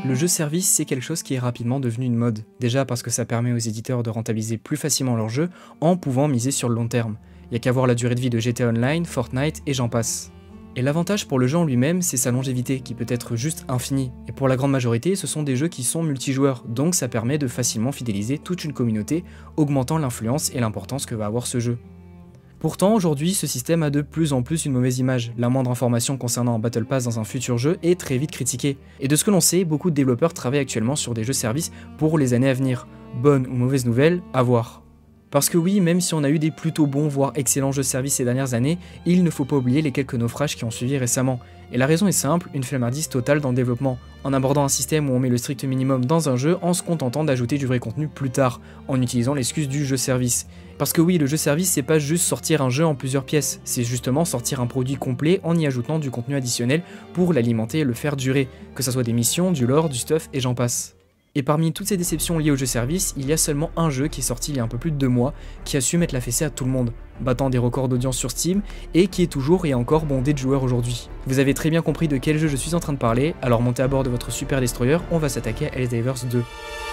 Le jeu service, c'est quelque chose qui est rapidement devenu une mode. Déjà parce que ça permet aux éditeurs de rentabiliser plus facilement leurs jeux en pouvant miser sur le long terme. Y a qu'à voir la durée de vie de GTA Online, Fortnite et j'en passe. Et l'avantage pour le jeu en lui-même, c'est sa longévité qui peut être juste infinie. Et pour la grande majorité, ce sont des jeux qui sont multijoueurs, donc ça permet de facilement fidéliser toute une communauté, augmentant l'influence et l'importance que va avoir ce jeu. Pourtant, aujourd'hui, ce système a de plus en plus une mauvaise image. La moindre information concernant un Battle Pass dans un futur jeu est très vite critiquée. Et de ce que l'on sait, beaucoup de développeurs travaillent actuellement sur des jeux services pour les années à venir. Bonne ou mauvaise nouvelle, à voir. Parce que oui, même si on a eu des plutôt bons voire excellents jeux services ces dernières années, il ne faut pas oublier les quelques naufrages qui ont suivi récemment. Et la raison est simple, une flemmardise totale dans le développement, en abordant un système où on met le strict minimum dans un jeu en se contentant d'ajouter du vrai contenu plus tard, en utilisant l'excuse du jeu service. Parce que oui, le jeu service c'est pas juste sortir un jeu en plusieurs pièces, c'est justement sortir un produit complet en y ajoutant du contenu additionnel pour l'alimenter et le faire durer, que ça soit des missions, du lore, du stuff et j'en passe. Et parmi toutes ces déceptions liées au jeu service, il y a seulement un jeu qui est sorti il y a un peu plus de 2 mois, qui a su mettre la fessée à tout le monde, battant des records d'audience sur Steam, et qui est toujours et encore bondé de joueurs aujourd'hui. Vous avez très bien compris de quel jeu je suis en train de parler, alors montez à bord de votre Super Destroyer, on va s'attaquer à Helldivers 2.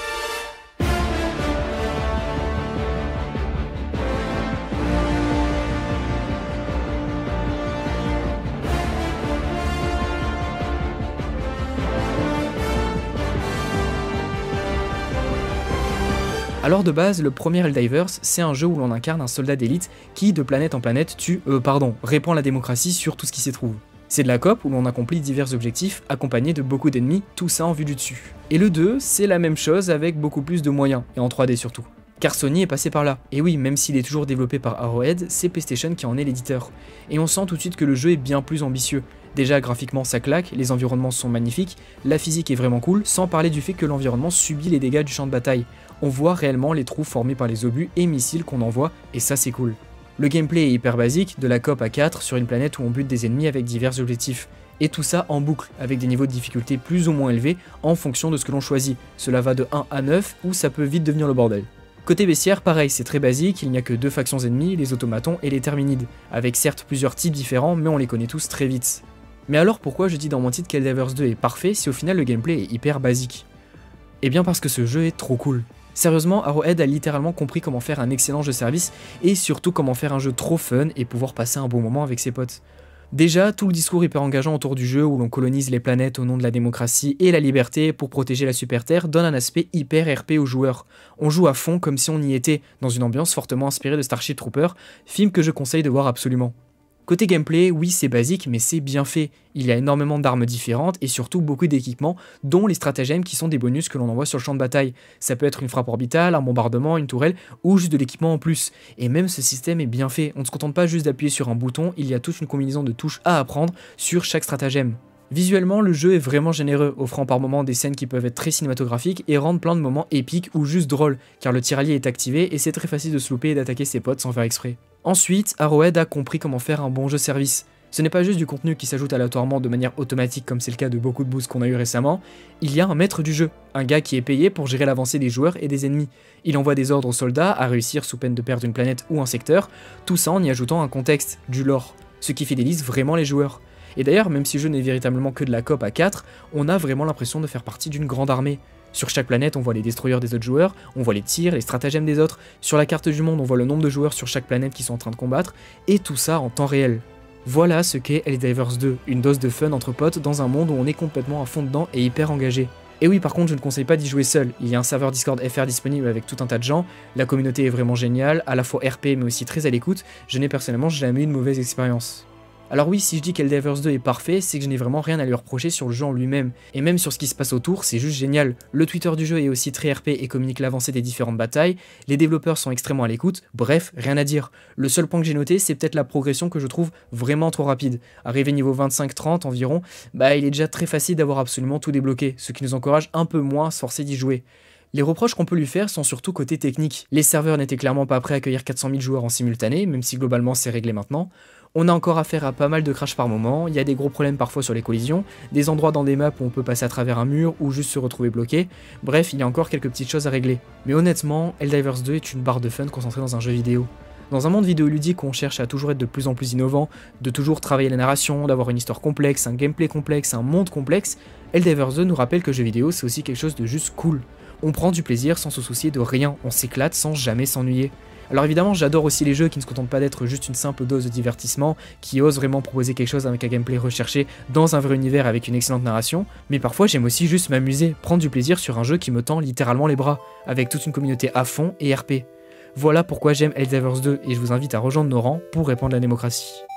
Alors de base, le premier Helldivers, c'est un jeu où l'on incarne un soldat d'élite qui, de planète en planète, répand la démocratie sur tout ce qui s'y trouve. C'est de la coop où l'on accomplit divers objectifs, accompagnés de beaucoup d'ennemis, tout ça en vue du dessus. Et le 2, c'est la même chose avec beaucoup plus de moyens, et en 3D surtout. Car Sony est passé par là. Et oui, même s'il est toujours développé par Arrowhead, c'est PlayStation qui en est l'éditeur. Et on sent tout de suite que le jeu est bien plus ambitieux. Déjà graphiquement ça claque, les environnements sont magnifiques, la physique est vraiment cool, sans parler du fait que l'environnement subit les dégâts du champ de bataille. On voit réellement les trous formés par les obus et missiles qu'on envoie, et ça c'est cool. Le gameplay est hyper basique, de la coop à 4 sur une planète où on bute des ennemis avec divers objectifs. Et tout ça en boucle, avec des niveaux de difficulté plus ou moins élevés en fonction de ce que l'on choisit. Cela va de 1 à 9 où ça peut vite devenir le bordel. Côté bestiaire, pareil, c'est très basique, il n'y a que 2 factions ennemies, les automatons et les terminides, avec certes plusieurs types différents, mais on les connaît tous très vite. Mais alors pourquoi je dis dans mon titre qu'Helldivers 2 est parfait si au final le gameplay est hyper basique? Eh bien parce que ce jeu est trop cool. Sérieusement, Arrowhead a littéralement compris comment faire un excellent jeu service et surtout comment faire un jeu trop fun et pouvoir passer un bon moment avec ses potes. Déjà, tout le discours hyper engageant autour du jeu où l'on colonise les planètes au nom de la démocratie et la liberté pour protéger la Super Terre donne un aspect hyper RP aux joueurs. On joue à fond comme si on y était, dans une ambiance fortement inspirée de Starship Troopers, film que je conseille de voir absolument. Côté gameplay, oui c'est basique mais c'est bien fait, il y a énormément d'armes différentes et surtout beaucoup d'équipements dont les stratagèmes qui sont des bonus que l'on envoie sur le champ de bataille. Ça peut être une frappe orbitale, un bombardement, une tourelle ou juste de l'équipement en plus. Et même ce système est bien fait, on ne se contente pas juste d'appuyer sur un bouton, il y a toute une combinaison de touches à apprendre sur chaque stratagème. Visuellement, le jeu est vraiment généreux, offrant par moments des scènes qui peuvent être très cinématographiques et rendre plein de moments épiques ou juste drôles, car le tir allié est activé et c'est très facile de se louper et d'attaquer ses potes sans faire exprès. Ensuite, Arrowhead a compris comment faire un bon jeu service. Ce n'est pas juste du contenu qui s'ajoute aléatoirement de manière automatique comme c'est le cas de beaucoup de boosts qu'on a eu récemment, il y a un maître du jeu, un gars qui est payé pour gérer l'avancée des joueurs et des ennemis. Il envoie des ordres aux soldats à réussir sous peine de perdre une planète ou un secteur, tout ça en y ajoutant un contexte, du lore, ce qui fidélise vraiment les joueurs. Et d'ailleurs, même si le jeu n'est véritablement que de la coop à 4, on a vraiment l'impression de faire partie d'une grande armée. Sur chaque planète, on voit les destroyers des autres joueurs, on voit les tirs, les stratagèmes des autres, sur la carte du monde, on voit le nombre de joueurs sur chaque planète qui sont en train de combattre, et tout ça en temps réel. Voilà ce qu'est Helldivers 2, une dose de fun entre potes dans un monde où on est complètement à fond dedans et hyper engagé. Et oui, par contre, je ne conseille pas d'y jouer seul, il y a un serveur Discord FR disponible avec tout un tas de gens, la communauté est vraiment géniale, à la fois RP mais aussi très à l'écoute, je n'ai personnellement jamais eu de mauvaise expérience. Alors oui, si je dis qu'Helldivers 2 est parfait, c'est que je n'ai vraiment rien à lui reprocher sur le jeu en lui-même, et même sur ce qui se passe autour, c'est juste génial. Le Twitter du jeu est aussi très RP et communique l'avancée des différentes batailles, les développeurs sont extrêmement à l'écoute, bref, rien à dire. Le seul point que j'ai noté, c'est peut-être la progression que je trouve vraiment trop rapide. Arrivé niveau 25-30 environ, il est déjà très facile d'avoir absolument tout débloqué, ce qui nous encourage un peu moins à se forcer d'y jouer. Les reproches qu'on peut lui faire sont surtout côté technique. Les serveurs n'étaient clairement pas prêts à accueillir 400 000 joueurs en simultané, même si globalement c'est réglé maintenant. On a encore affaire à pas mal de crash par moment, il y a des gros problèmes parfois sur les collisions, des endroits dans des maps où on peut passer à travers un mur ou juste se retrouver bloqué, bref il y a encore quelques petites choses à régler. Mais honnêtement, Helldivers 2 est une barre de fun concentrée dans un jeu vidéo. Dans un monde vidéoludique où on cherche à toujours être de plus en plus innovant, de toujours travailler la narration, d'avoir une histoire complexe, un gameplay complexe, un monde complexe, Helldivers 2 nous rappelle que le jeu vidéo c'est aussi quelque chose de juste cool. On prend du plaisir sans se soucier de rien, on s'éclate sans jamais s'ennuyer. Alors évidemment j'adore aussi les jeux qui ne se contentent pas d'être juste une simple dose de divertissement, qui osent vraiment proposer quelque chose avec un gameplay recherché dans un vrai univers avec une excellente narration, mais parfois j'aime aussi juste m'amuser, prendre du plaisir sur un jeu qui me tend littéralement les bras, avec toute une communauté à fond et RP. Voilà pourquoi j'aime Helldivers 2 et je vous invite à rejoindre nos rangs pour répandre la démocratie.